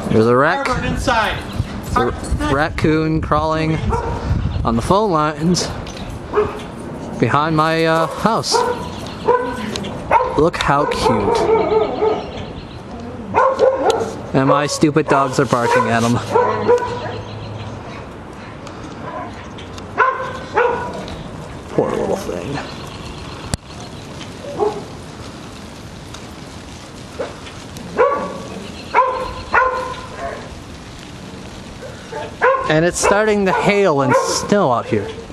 There's a inside. raccoon crawling on the phone lines behind my house. Look how cute. And my stupid dogs are barking at him. Poor little thing. And it's starting to hail and snow out here.